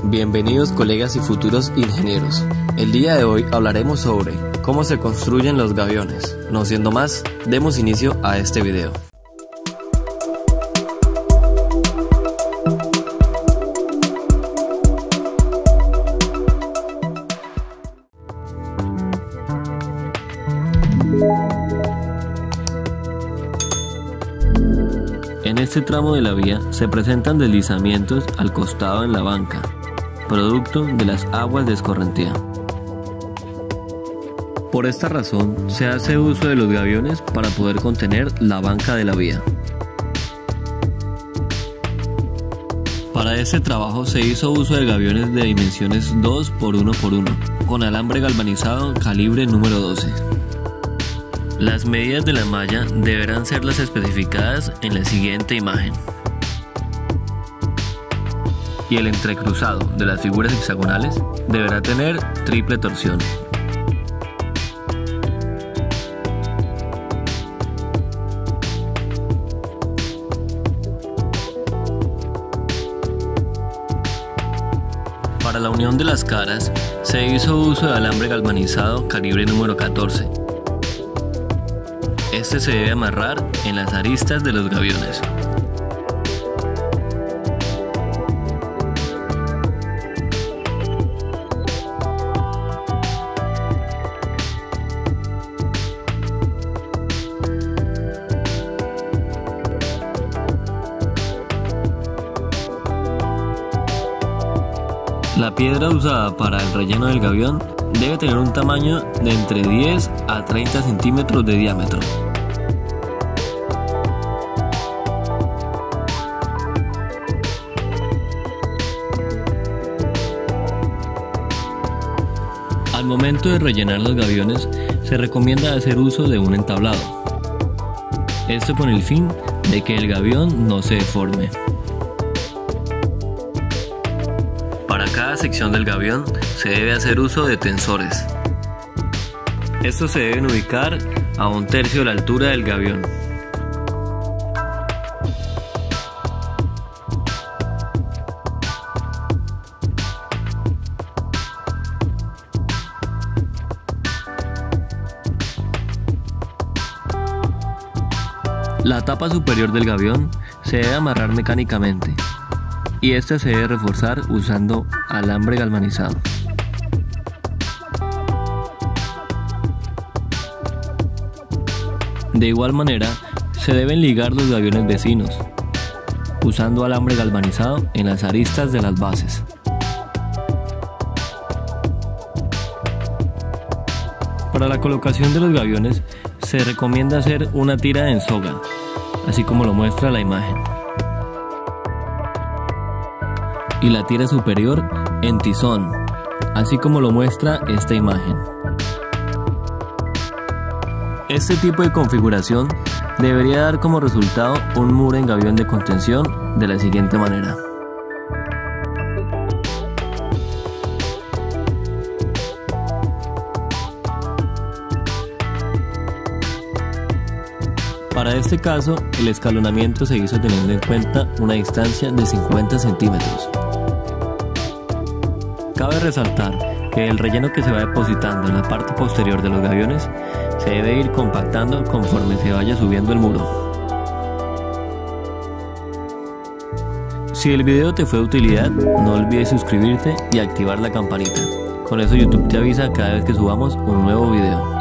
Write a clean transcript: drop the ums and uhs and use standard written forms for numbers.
Bienvenidos colegas y futuros ingenieros. El día de hoy hablaremos sobre cómo se construyen los gaviones. No siendo más, demos inicio a este video. En este tramo de la vía se presentan deslizamientos al costado en la banca, producto de las aguas de escorrentía. Por esta razón se hace uso de los gaviones para poder contener la banca de la vía. Para este trabajo se hizo uso de gaviones de dimensiones 2×1×1 con alambre galvanizado calibre número 12. Las medidas de la malla deberán ser las especificadas en la siguiente imagen. Y el entrecruzado de las figuras hexagonales deberá tener triple torsión. Para la unión de las caras se hizo uso de alambre galvanizado calibre número 14. Este se debe amarrar en las aristas de los gaviones. La piedra usada para el relleno del gavión debe tener un tamaño de entre 10 a 30 centímetros de diámetro. Al momento de rellenar los gaviones se recomienda hacer uso de un entablado. Esto con el fin de que el gavión no se deforme. Para cada sección del gavión se debe hacer uso de tensores. Estos se deben ubicar a 1/3 de la altura del gavión. La tapa superior del gavión se debe amarrar mecánicamente y esta se debe reforzar usando alambre galvanizado. De igual manera, se deben ligar los gaviones vecinos, usando alambre galvanizado en las aristas de las bases. Para la colocación de los gaviones, se recomienda hacer una tira en soga, así como lo muestra la imagen. Y la tira superior en tizón, así como lo muestra esta imagen. Este tipo de configuración debería dar como resultado un muro en gavión de contención de la siguiente manera. Para este caso, el escalonamiento se hizo teniendo en cuenta una distancia de 50 centímetros. Cabe resaltar que el relleno que se va depositando en la parte posterior de los gaviones se debe ir compactando conforme se vaya subiendo el muro. Si el video te fue de utilidad, no olvides suscribirte y activar la campanita. Con eso YouTube te avisa cada vez que subamos un nuevo video.